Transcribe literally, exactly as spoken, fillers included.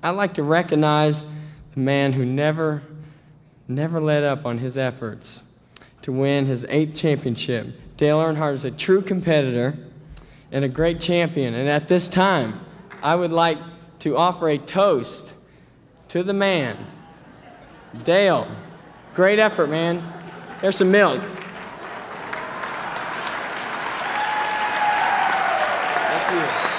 I'd like to recognize the man who never, never let up on his efforts to win his eighth championship. Dale Earnhardt is a true competitor and a great champion. And at this time, I would like to offer a toast to the man. Dale, great effort, man. There's some milk. Thank you.